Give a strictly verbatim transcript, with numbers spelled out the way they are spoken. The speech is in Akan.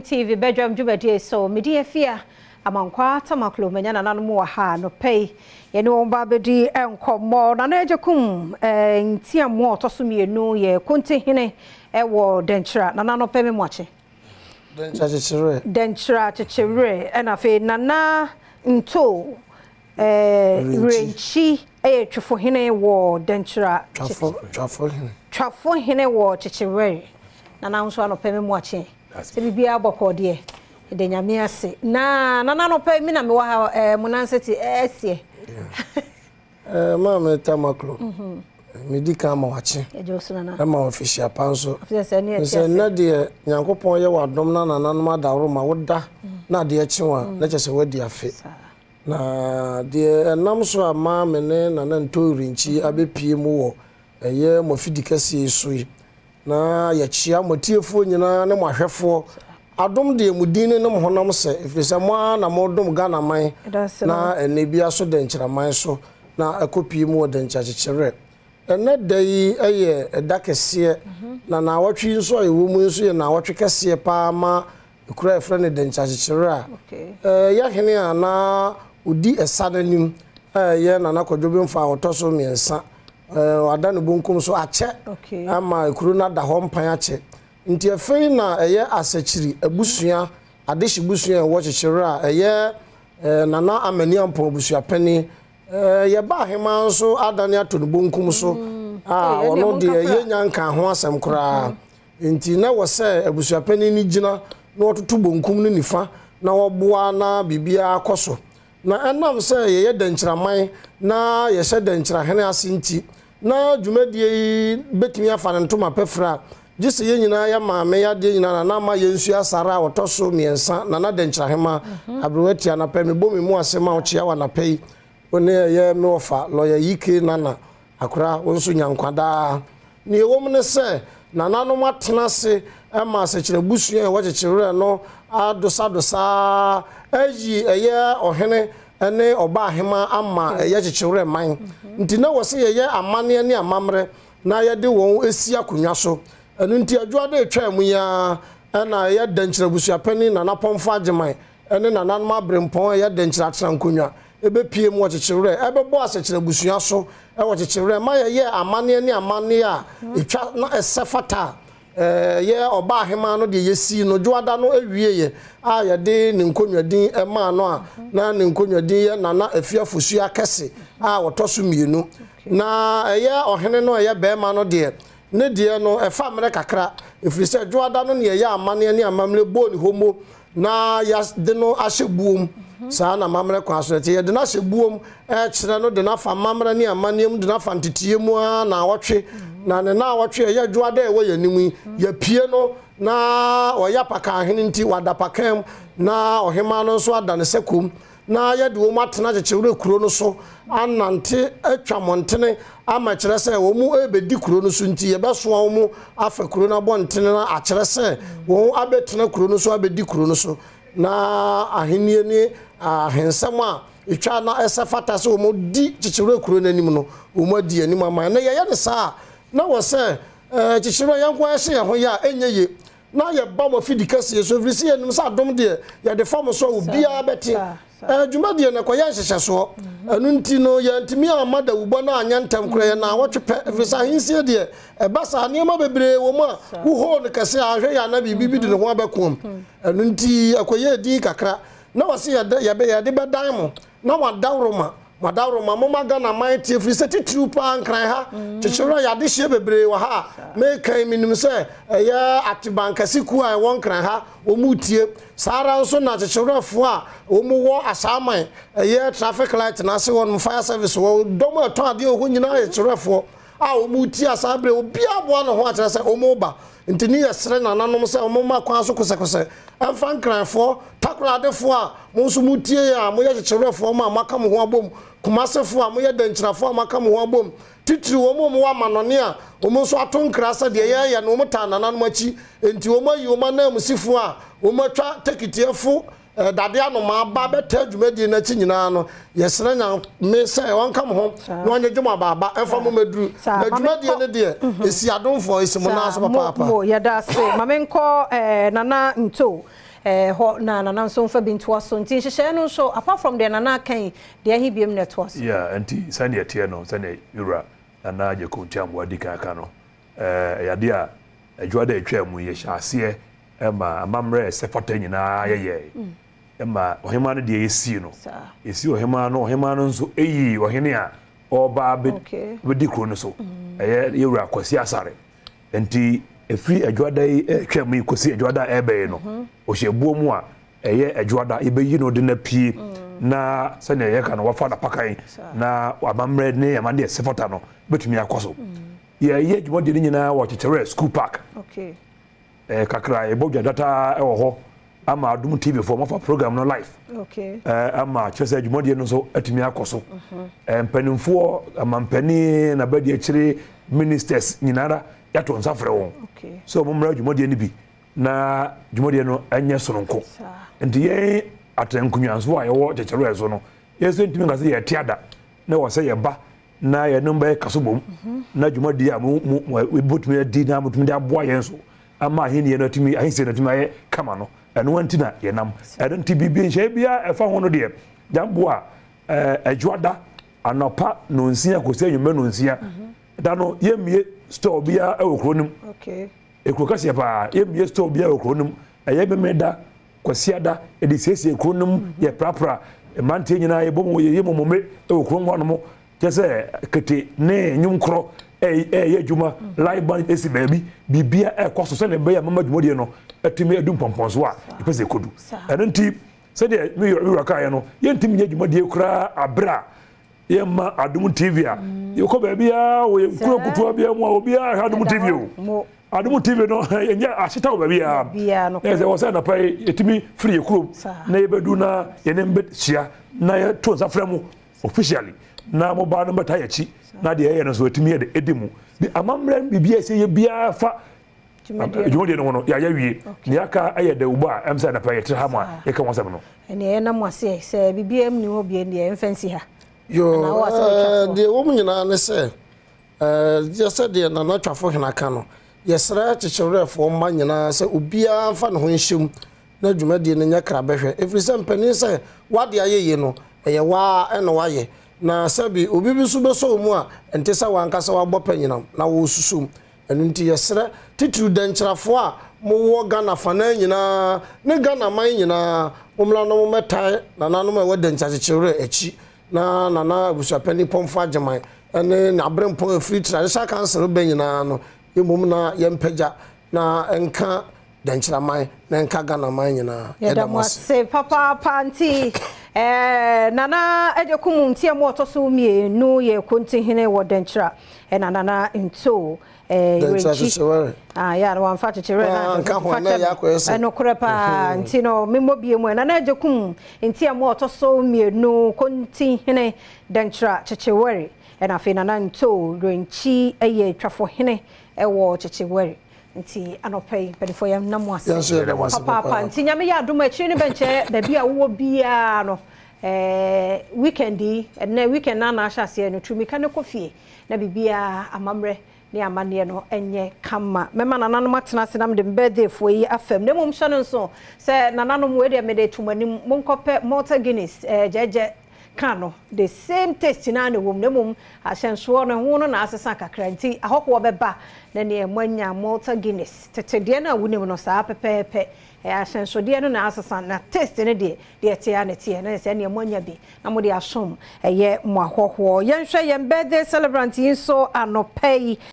T V Badwam Afisem so media fear amankwa tamaklo menya nananom wa ha no pay ye no ba bedi enkomo na na ejekum eh ntiamo otoso mienu ye konte hene e wo denchira nanano pay me moache denchira Kyekyewere denchira Kyekyewere e na fe nana nto eh renchi e twofo hene wo denchira twafo twafo hene twafo hene wo Kyekyewere nana nso ano pay me moache se bibia boko de de nyame ase na na no pa mi na me wa eh munanseti esie eh ma me tamaklo mhm medika ma wache e jo so na ma official panso official ne se na de nyankopon ye wadom na nananom adawro ma woda na de echiwa na chese wadi afe na de enam so ama me ne na na ntorinchi abepie mu wo eye mofidikasi sui na ya chia motiefo nyina ne mohwefo adom de mudine ne mohonam se efisa mo na modom Ghana man na enebia so de nkyiraman so na akopie mu de Kyekyewere ene dai eye edakese na na awatwi nso ayewo mu nso ye na awatwe kese pa ma ekura efre ne de Kyekyewere eh ya hene ana odi esananim eh ye na na kodwobe mfa otoso miensa eh adane bonkum so ache ama ekuru na da ho mpan ache nti efei na eye asachiri abusua adeshi busua wo Kyekyewere a eye nana amani ampo abusua pani eh ye ba hema nso adane atonu bonkum so ah ono de ye nyanka ho asem kura nti na wo se abusua pani ni gina na ototo bonkum ni nifa na wo boa na bibia akoso na enam se ye denkyiraman na ye se denkyira hene asinti na dwumadie betimi afa ntoma pefra gise ye nyina ya maame ya de nyina na ma ye nsu asara otoso miensa na na denkyira hema abrewati anapa me bomi mu asema ochia wa napai one ye me ofa lawyer yike nana akura wonso nyankwada ne ewom ne se na nanom atena se ema sekire busua wo Kyekyewere no adosa dosa ayi eye ohene ene oba ahema ama eye Kyekyewere man nti na wo se ye amane ne amamre na ye de won esi akonwa so enu nti adwoade etwa mu ya na ye denkyira busua pani na napomfa ageman ene na nanom abrempon ye denkyira atena nkonwa ebe pie mu Kyekyewere ebe bo asekire busua so e wo Kyekyewere ma ye ye amane ne amane a etwa na esefata eh ye oba ahema no de yesi no dwoada no awie ye a ye de ne nkonwa din e ma no a na ne nkonwa din ye nana afiafosu akese a wotoso mienu na eye ohene no eye be ma no de ne de no e fa mere kakra efrise dwoada no ne ye amane ne amamle boni homo na ya de no ahyebuom sa na mamre kwa so te ye de na ahyebuom e kire no de na fa mamre ne amanem de na fa ntetiye mu na wotwe na ne na wotwe ye dwoada e wo yanimu ya pie no na oya paka ahene nti wada pakam na ohema no so ada ne sekum na ye de wo matena Kyekyewere kuro no so anante atwa montene ama kire se wo mu ebedi kuro no so nti ye beso wo mu afa kuro na bontene na a kire se wo abetena kuro no so abedi kuro no so na ahenie ni ahensam a etwa na esefata se wo mu di Kyekyewere kuro nanim no wo mu di anim ama na ye ye ne sa na wo se Kyekyewere yanko ehye ye ho ya enye na ye ba mo fidikase so vrisi ye nim sa dom de ye de fam so obia beti eh dwumadie na koya nhyehyɛ so anu nti no ye ntimi amada wubo na anyantam kura ye na wotwe vrisa hinsie de e basa ne ma bebre wo ma wo ho ne kase ahwe ya na bibi de ne ho abekom anu nti akoye di kakra na wase ye de ye be ye de bedan mo na wadawro ma wadawro ma mo maga na man tie vrisa titru pa ankran ha Kyekyewere ya de hye bebre wa ha me kan minim se eye atibankasi ku a won kran ha o mu tie sara nso na Kyekyewere fo a o mu wo asaman eye traffic light na se won fire service wo dom ato ade o nyina Kyekyewere fo a o mu tie asabre obi abo no ho a kire se o mu ba ntini yesre na nanom se o mu ma kwa so kosekose amfa nkran fo takrade fo a mo nso mu tie ya mo ye Kyekyewere fo ma maka mo ho abom kumasefo a mo ye denkyirafo a maka mo ho abom titiri wo mo mo wa manone a wo mo so atonkra sa de ye ye no mo ta nananom achi enti wo mo yi wo ma na musifo a wo mo twa tekitiefo dade ano ma ba beta dwumadi na chi nyina no yesere nya me se wonka mo ho no anye dwuma baba enfa mo meduru na dwumadi ne de esi adomfo esi mo na so papa mo ya da se mamenko nana nto eh ho na nana nso mfa bi nto aso nti hyehyɛ no nso apart from the nana kan de ahi biem na to aso yeah anti sane tie no sane yura nana je ko ntiambo adi kan kan no eh yade a adwada atwa mu ye hyase ema amamre sefata nyina yeye ema ohema no de esi no esi ohema no ohema no nso eyi ohene a oba be di kro no so eye yura kwasi asare enti efri adwada atwa mu kwasi adwada ebe no o hyebuo mu a eye adwada ibeyi no de na pie na sane ye kan wafa da pakan na amamre ne amande sefata no betumi akoso ye ye dwode nyina wo Kyekyewere school park okay eh kakra e bodwa data e wo ho ama Adom T V for mafa program no live okay eh ama chese dwode no so atumi akoso eh mpanimfo amampani na badi akire ministers nyinara yato nsafre won okay so momra dwode ni bi na dwode no anye sononko enti ye atankunyanso a ye wo Kyekyewere so no ye so ntimi ngase ye tiada na wo se ye ba na ye no mba kasobom na dwode a mu botumi di na mutumi da boa ye nso ama hini ye no tumi ahinse no tumi aye kama no eno antina ye nam eden bibi nhye bia efa ho no de jambo a eh adwoda anopa no nsia kosi anwuma no nsia da no ye mie store bia e okronim okay ekro kase pa ye mie store bia e okronim eye be meda kosi ada e di sesi ekronim ye prapra e mante nyina ye bom ye ye momome e okrom ho no mo kese kete ne nyumkro eh eh adwuma live band esi baabi bibia e kwaso se ne be ya mama dwumodie no atimi adum pomponso a epese kodu eno nti se de me yura ka ye no ye ntimi nya dwumodie kura abra ye ma Adom T V a ye ko baabi a wo ye kuro kutu bia mu a obi a Adom T V o Adom T V no ye nya ahita baabi a ye se wo se na pai etimi free kuro na ye bedu na ye ne mbe hia na ye to nsafra mu officially na mo ba no beta ya chi na de ye no so etimi de edimu bi amamre bibia se ye bia fa jumode no no ya ya wie ni aka aye de uba am say na pa ye tra ha ye ka wonsam no ene ye na mo ase se bibia am ni ho bia ne ye mfansi ha yo de wo nyina ne se eh je se de na na twafo hena ka no ye sra Kyekyewere fo ma nyina se obia fa ne ho nhyem na jumade ne nya kra behwe every some penny se wade aye ye no eye wa eno wa ye na sabi obi bi so beso mu a ente sa wankasa wa bopa nyinam na wo susum enu nti yesre titru dankyerafo a mo wo Ghana fa na nyina ne Ghana man nyina omla no mo metai na nanom e wadancha Kyekyewere achi na na na abusuapani pomfa ageman ene na abrempon free traditional council be nyina no yemom na yempagya na enka dankyeraman na enka Ghana man nyina yedamase papa panti eh nana ejekum ntia mo otoso mie no ye kontihene wo denkyera e nana nto eh Kyekyewere ah ya no amfa Kyekyewere na nka ho na ya kwese eno korepa nti no memobie mu nana ejekum ntia mo otoso mie no kontihene denkyera Kyekyewere e na fe nana nto renchi eye twafo hene e wo Kyekyewere nti anopai pedifo yam namwase papa papa nti nyame ya adom akiri ne benche da bia wo bia no eh weekendi na weekend na na ahase no tumi ka ne kofie na bibia amamre ne amane no enye kama mema nananom atena senam de birthday fo yi afam ne mom hye nso se nananom we de me de tumanim monkope Malta Guinness eh jeje kano the same taste na ne wom ne mom ahyenso no ho no na asesa kakra nti ahokwo beba na ne emanya Malta Guinness tetede na wunim no saa pepepe e ahyenso de no na asesa na taste ne de de te ya ne te na se ne emanya bi na mo de asom eye mo ahokwo yenhwe yen birthday celebrant yin so anopai